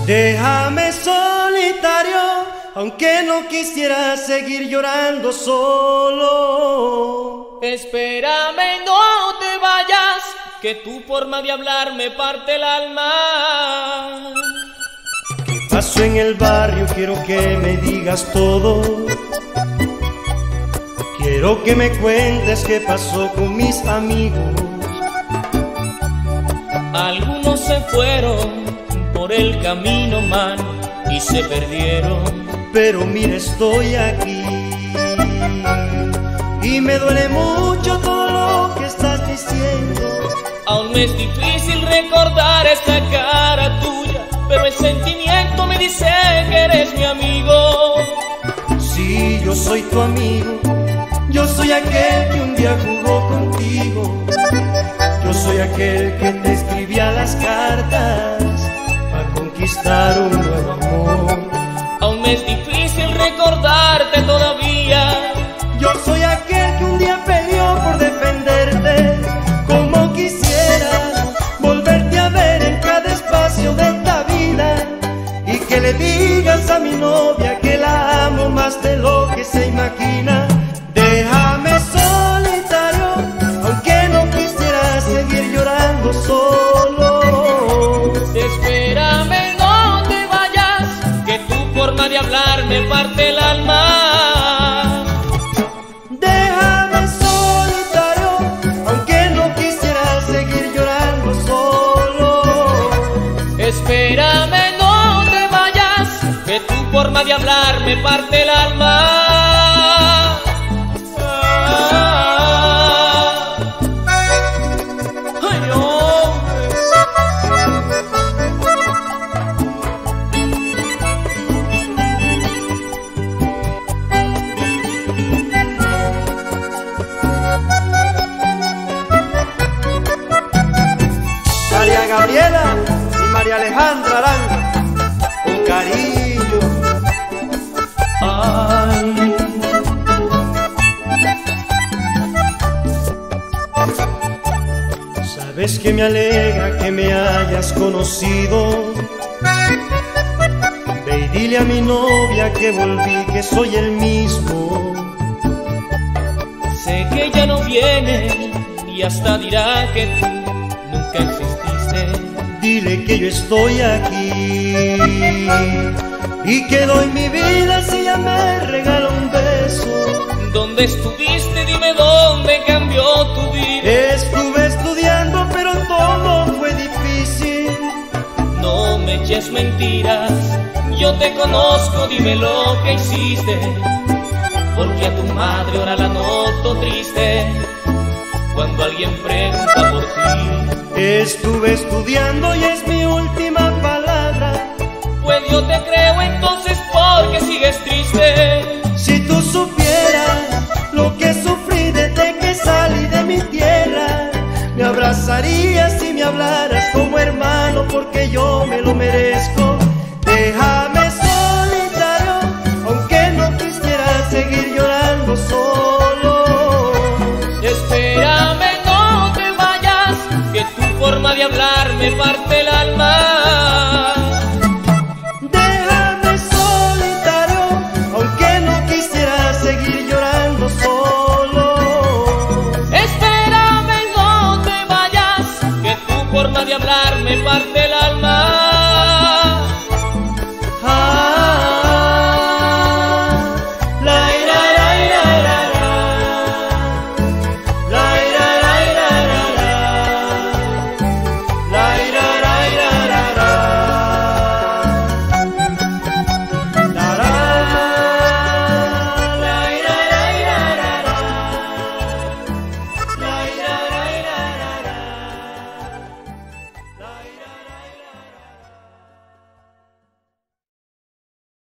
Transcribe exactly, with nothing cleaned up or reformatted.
Déjame solitario, aunque no quisiera seguir llorando solo. Espérame, no te vayas, que tu forma de hablar me parte el alma. ¿Qué pasó en el barrio? Quiero que me digas todo. Quiero que me cuentes qué pasó con mis amigos. Algunos se fueron por el camino mal y se perdieron. Pero mira, estoy aquí y me duele mucho todo lo que estás diciendo. Aún me es difícil recordar esa cara tuya, pero el sentimiento me dice que eres mi amigo. Sí, yo soy tu amigo, yo soy aquel que un día jugó contigo. Yo soy aquel que te escribía las cartas para conquistar un nuevo amor. Aún me es difícil recordarte todavía. Yo soy aquel que un día peleó por defenderte. Como quisiera volverte a ver en cada espacio de esta vida, y que le digas a mi novia que la amo más de lo que se imagina. Déjame solitario, aunque no quisiera seguir llorando solo. Espérame, no te vayas, que tu forma de hablar me parte el alma. Déjame solitario, aunque no quisiera seguir llorando solo. Espérame, no te vayas, que tu forma de hablar me parte el alma. María Gabriela y María Alejandra Aranga, con cariño. Ay. Sabes que me alegra que me hayas conocido. Ve y dile a mi novia que volví, que soy el mismo. Sé que ya no viene y hasta dirá que tú nunca exististe. Dile que yo estoy aquí y que doy mi vida si ella me regala un beso. ¿Dónde estuviste? Dime dónde cambió tu vida. Estuve estudiando pero todo fue difícil. No me eches mentiras, yo te conozco, dime lo que hiciste. Porque a tu madre ahora la noto triste cuando alguien pregunta por ti. Estuve estudiando y es mi última palabra. Pues yo te creo entonces porque sigues triste. Si tú supieras lo que sufrí desde que salí de mi tierra, me abrazarías y me hablaras como hermano, porque yo me lo merezco. Déjame solitario, aunque no quisiera seguir llorando solo. Espérame, no te vayas, que tu forma de hablar me parte